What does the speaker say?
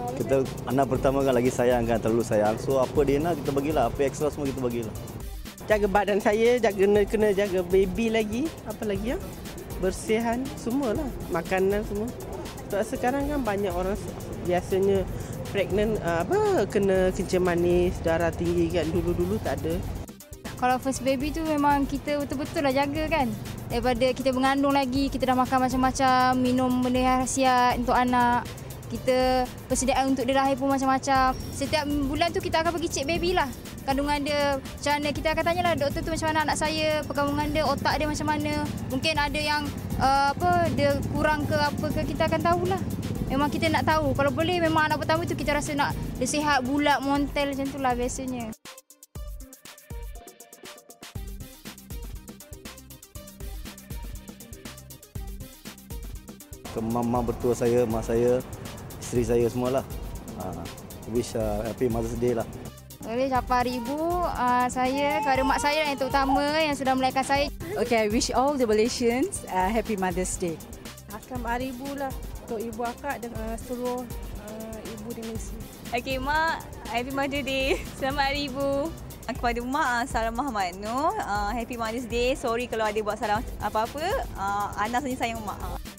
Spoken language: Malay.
Kita anak pertama kan lagi sayang kan, terlalu sayang. So apa dia nak kita bagilah, apa ekstra semua kita bagilah. Jaga badan saya, kena jaga baby lagi, apa lagi ya? Bersihan semualah, makanan semua. Sebab sekarang kan banyak orang biasanya pregnant kena kencing manis, darah tinggi kan, dulu tak ada. Kalau first baby tu memang kita betul-betul lah jaga kan. Daripada kita mengandung lagi, kita dah makan macam-macam, minum benda yang khasiat untuk anak. Kita persediaan untuk dia lahir pun macam-macam. Setiap bulan tu kita akan pergi cek baby lah. Kandungan dia macam mana, kita akan tanyalah doktor tu macam mana anak saya, perkembangan dia, otak dia macam mana. Mungkin ada yang dia kurang ke apa ke, kita akan tahulah. Memang kita nak tahu. Kalau boleh memang anak pertama tu kita rasa nak dia sihat, bulat, montel macam tu lah biasanya. Ke mama bertua saya, mak saya, isteri saya semualah. Wish happy Mother's Day lah. Boleh ucapkan hari ibu saya kepada mak saya yang terutama yang sudah melahirkan saya. Okay, I wish all the Malaysians happy Mother's Day. Selamat Hari Ibu lah untuk ibu akak dan seluruh ibu di Malaysia. Okay, Mak, Happy Mother's Day. Selamat Hari Ibu. Kepada Mak, Salam Muhammad Noor, Happy Mother's Day. Sorry kalau ada buat salah apa-apa. Ana saja sayang Mak.